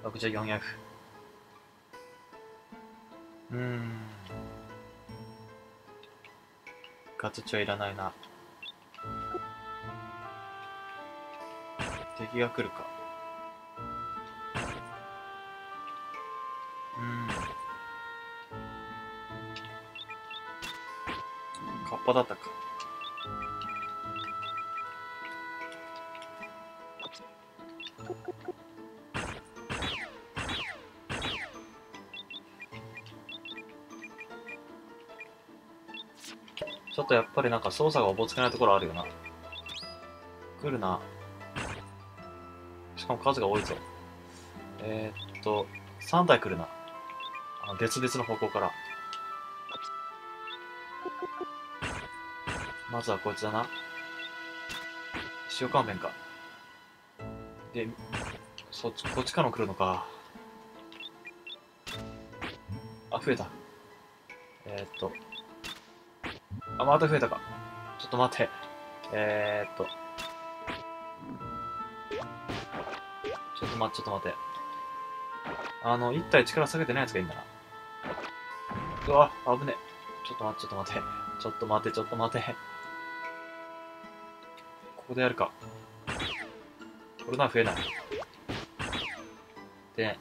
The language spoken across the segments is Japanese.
64F。ガツチはいらないな。敵が来るか。カッパだったか。ちょっとやっぱりなんか操作がおぼつかないところあるよな。来るな。しかも数が多いぞ。3体来るな。別々の方向から。まずはこいつだな。塩乾麺か。で、こっちからも来るのか。あ、増えた。また増えたか。ちょっと待って。ちょっと待って。1体力下げてないやつがいいんだな。うわ、危ね。ちょっと待って。ここでやるか。これなら増えない。で、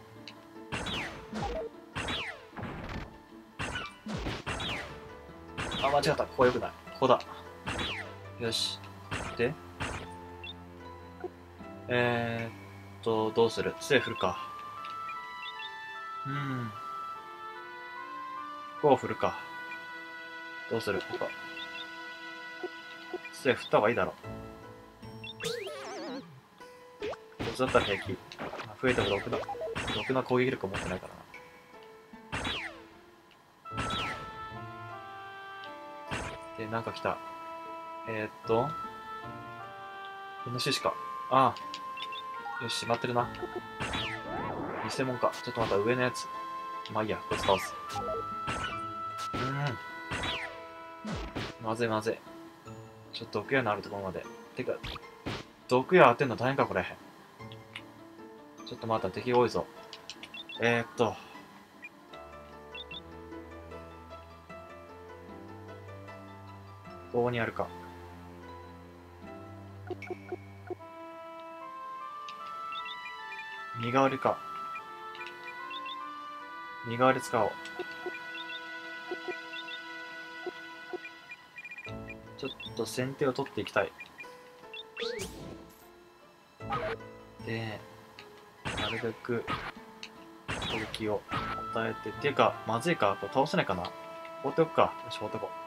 間違った。ここは良くない。ここだ。よし。で、どうする？杖振るか。ここを振るか。どうする？ここ。杖振った方がいいだろ。こっちだったら平気。増えてもろくな攻撃力を持ってないからな。で、なんか来た。イノシシか。ああ。よし、しまってるな。偽物か。ちょっとまた上のやつ。まあいいや、こいつ倒す。まずい。ちょっと毒矢のあるところまで。てか、毒矢当てんの大変か、これ。ちょっと待った、敵が多いぞ。ここにあるか。身代わりか。身代わり使おう。ちょっと先手を取っていきたい。で、なるべく攻撃を与えて。っていうか、まずいか。これ倒せないかな。放っておくか。よし、放っておこう。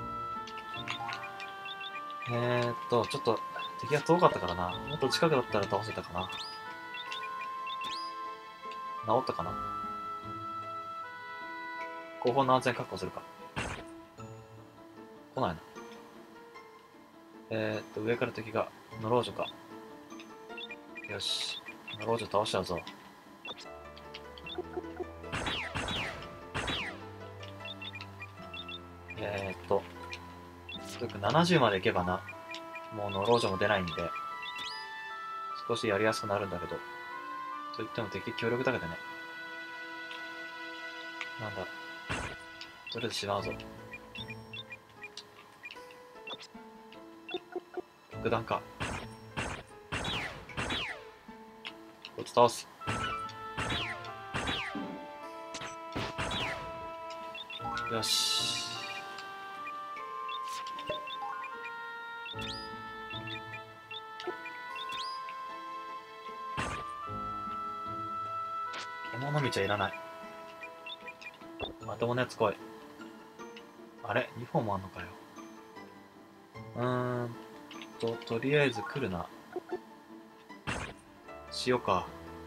ちょっと敵が遠かったからな。もっと近くだったら倒せたかな。治ったかな。後方の安全確保するか。来ないな。上から敵が、ノロージョか。よし。ノロージョ倒しちゃうぞ。とにかく70までいけばな、もうノロージョも出ないんで、少しやりやすくなるんだけど、と言っても敵強力だけどね。なんだ。とりあえずしまうぞ。爆弾か。こいつ倒す。よし。獣道はいらない。まともなやつ来い。あれ ?2 本もあんのかよ。とりあえず来るな。塩か。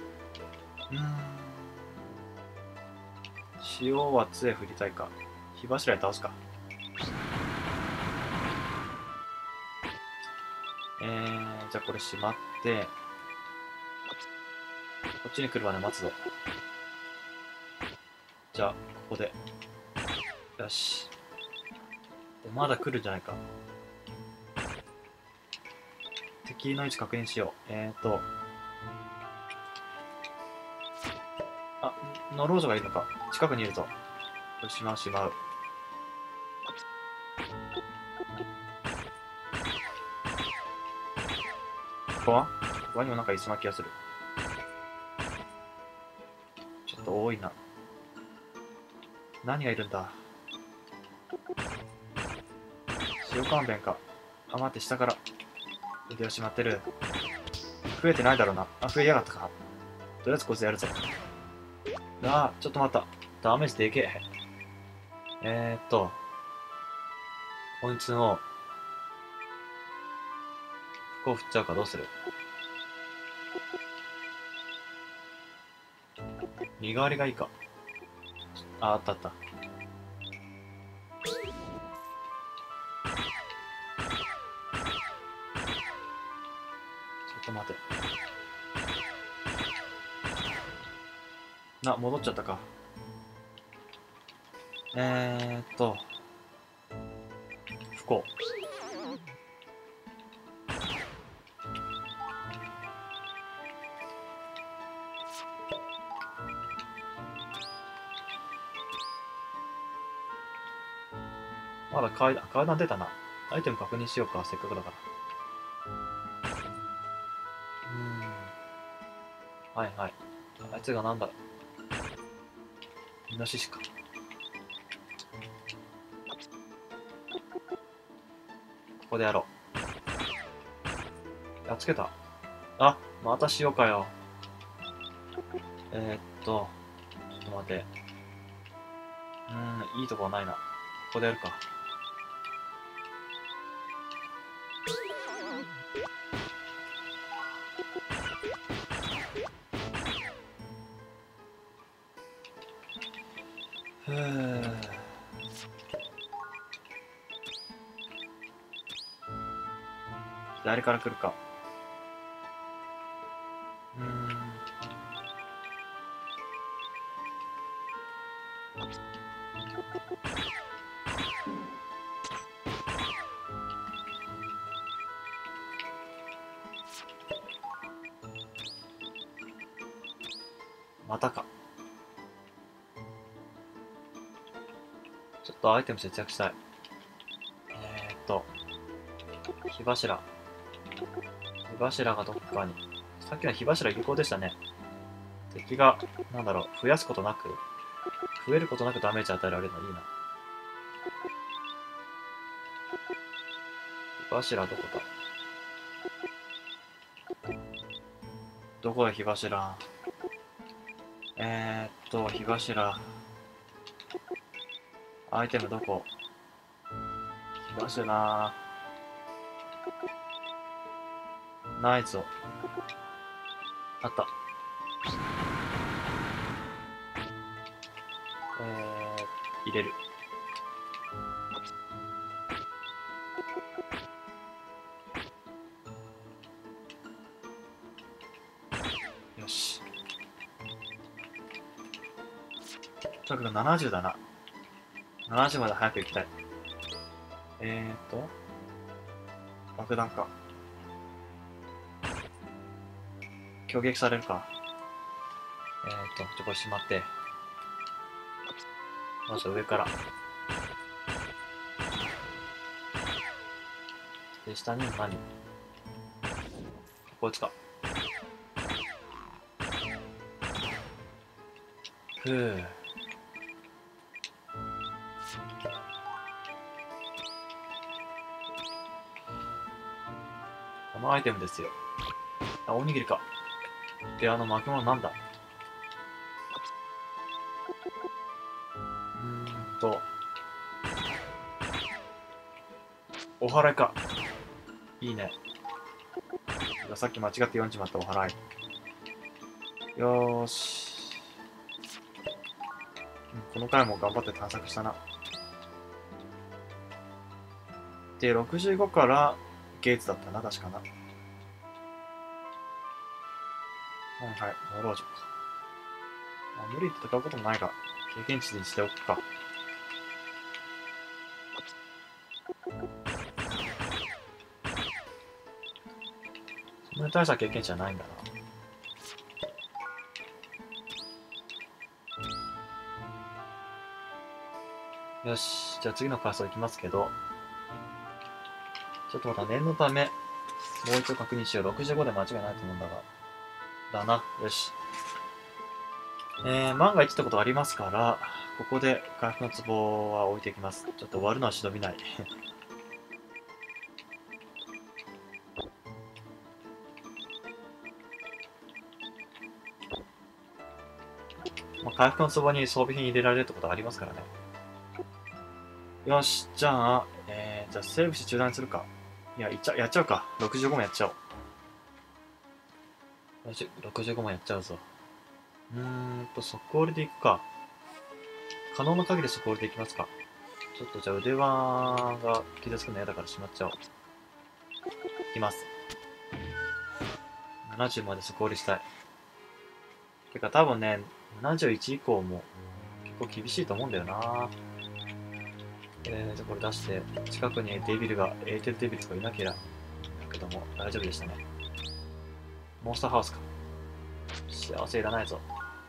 塩は杖振りたいか。火柱で倒すか。じゃあこれしまって、こっちに来るまで待つぞ。じゃあ、ここで。よし。まだ来るんじゃないか。敵の位置確認しよう。 あ、の老女がいるのか。近くにいると。しまうしまう。ここはにもなんかいそうな気がする。ちょっと多いな。何がいるんだ。塩勘弁か。あ、待って、下から腕をしまってる。増えてないだろうな。あ、増えやがったか。とりあえずこいつやるぞ。ちょっと待った。ダメージでけえ。こいつを、こう振っちゃうか、どうする？身代わりがいいか。あったあった。ちょっと待て。戻っちゃったか。不幸。まだ階段出たな。アイテム確認しようか、せっかくだから。はいはい。あいつがなんだ。イノシシか。ここでやろう。やっつけた。あ、また塩かよ。ちょっと待て。いいとこはないな。ここでやるか。ふぅ。左から来るか。またか。ちょっとアイテム節約したい。火柱。火柱がどっかに。さっきの火柱有効でしたね。敵が、増やすことなく、増えることなくダメージ与えられるのいいな。火柱どこだ？どこだ火柱？火柱。アイテムどこ？火柱。ないぞ。あった。入れる。よし。とにかく70だな。70まで早く行きたい。爆弾か。攻撃されるか。これしまって。まず上から。で、下に何？こいつか。ふぅ。このアイテムですよ。あ、おにぎりか。で、巻物なんだ？お祓いか。いいね。さっき間違って読んじまったお祓い。よーし。この回も頑張って探索したな。で、65からゲーツだったな、確かな。はいはい、ノロージョか。無理って戦うこともないが、経験値にしておくか。そんなに大した経験値じゃないんだな。 よし、じゃあ次のカーソルいきますけど、ちょっとまた念のため、もう一度確認しよう。65で間違いないと思うんだが。だな。よし。万が一ってことありますから、ここで回復の壺は置いていきます。ちょっと割るのは忍びない。まあ、回復の壺に装備品入れられるってことはありますからね。よし、じゃあ、じゃあセーブして中断するか。いや、やっちゃうか。65もやっちゃおう。よし、65もやっちゃうぞ。速攻でいくか。可能な限り速攻でいきますか。ちょっとじゃあ腕輪が傷つくの嫌だからしまっちゃおう。いきます。70まで速攻でしたい。てか多分ね、71以降も結構厳しいと思うんだよな。じゃあこれ出して、近くにエーテルデビルとかいなけりゃ、だけども大丈夫でしたね。モンスターハウスか。幸せいらないぞ。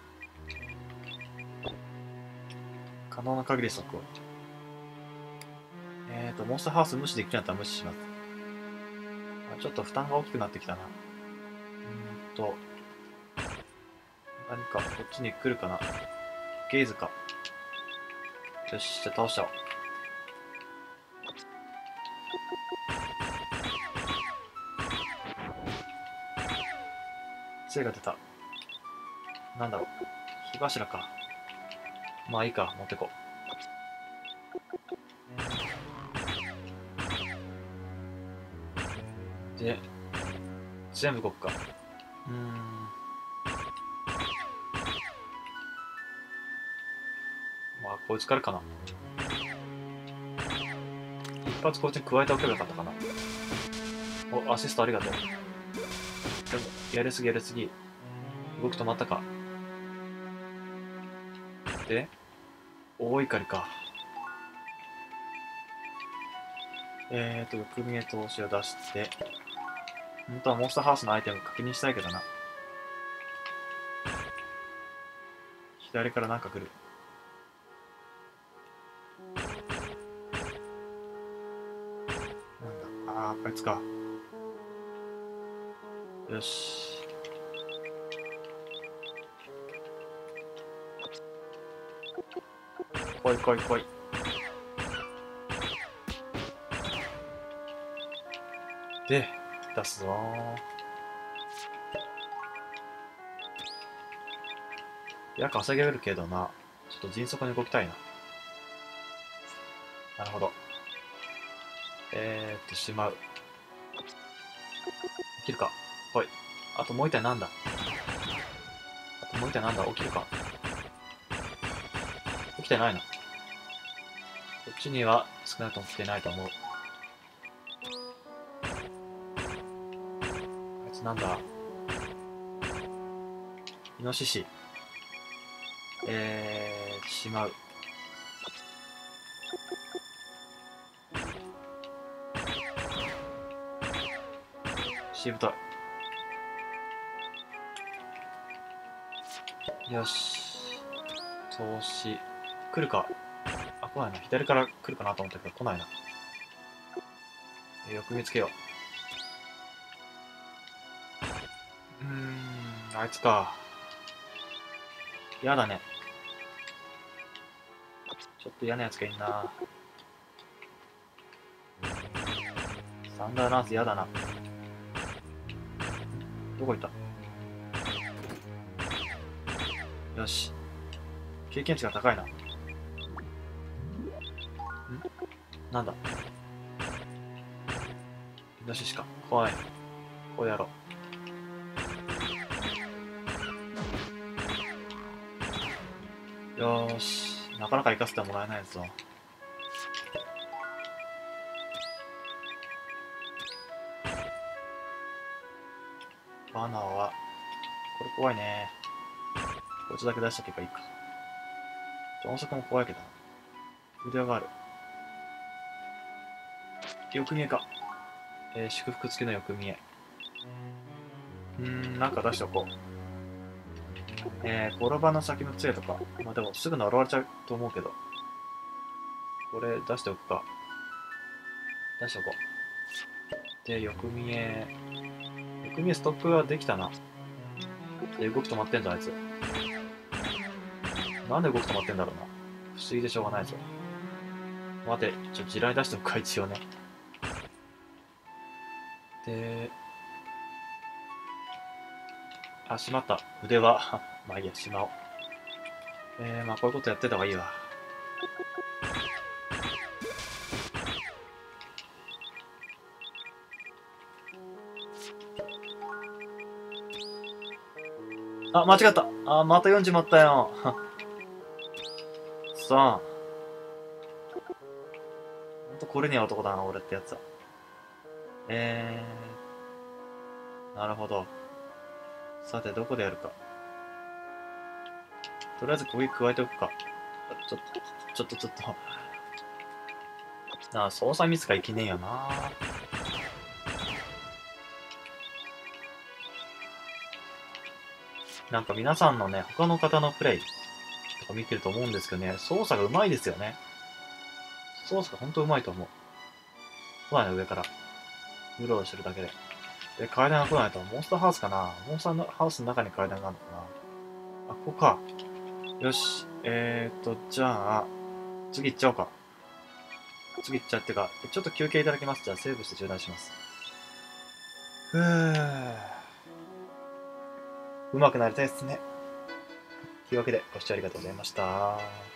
可能な限り速攻。モンスターハウス無視できるんだったら無視します。ちょっと負担が大きくなってきたな。何かこっちに来るかな。ゲイズか。よし、じゃあ倒しちゃおう。杖が出た。なんだろう。火柱か。まあいいか、持ってこう。で、全部動くか。まあ、こいつからかな。一発こいつに加えておけばよかったかな。お、アシストありがとう。でも、やりすぎやりすぎ。動き止まったか。で、大怒りか。組へ投資を出して、本当はモンスターハウスのアイテム確認したいけどな。左からなんか来る。なんだ、あいつか。よし。来い来い来い。で、出すぞー。いや、稼げるけどな。ちょっと迅速に動きたいな。なるほど。しまう。起きるか。来い。あともう一体なんだ。あともう一体なんだ。起きるか。起きてないな。こっちには少なくとも来てないと思う。あいつなんだ。イノシシ。しまう。しぶとい。よし。投資。来るか。あ、来ないな。左から来るかなと思ったけど、来ないな。よく見つけよう。あいつか。やだね。ちょっと嫌なやつがいんな。サンダーランス嫌だな。どこ行った？よし。経験値が高いな。なんだイノシシか。怖い。こうやろう。よーし。なかなか行かせてもらえないぞ。バナーは、これ怖いね。こいつだけ出しとけばいいか。音速も怖いけどな。腕輪がある。よく見えか。祝福付きのよく見え。なんか出しておこう。転ばの先の杖とか。まあでもすぐ呪われちゃうと思うけど。 これ出しておくか。出しておこう。で、よく見えストックができたな。で、動き止まってんぞ、あいつ。なんで動き止まってんだろうな。不思議でしょうがないぞ。待て、地雷出しておくか、一応ね。で、あ、しまった。腕は、まあいいや、しまおう。まあこういうことやってた方がいいわ。あ、間違った。あ、また読んじまったよ。さあ。ほんとこれには男だな、俺ってやつは。なるほど。さて、どこでやるか。とりあえず攻撃加えておくか。ちょっと。なあ、操作ミスがいけねえよな。なんか皆さんのね、他の方のプレイとか見てると思うんですけどね、操作が上手いですよね。操作が本当上手いと思う。来ないの上から。うろうろしてるだけで。で、階段が来ないと、モンスターハウスかな。モンスターハウスの中に階段があるのかな。あ、ここか。よし。じゃあ、次行っちゃおうか。次行っちゃうっていうか、ちょっと休憩いただきます。じゃあ、セーブして中断します。ふぅ。うまくなりたいですね。というわけで、ご視聴ありがとうございました。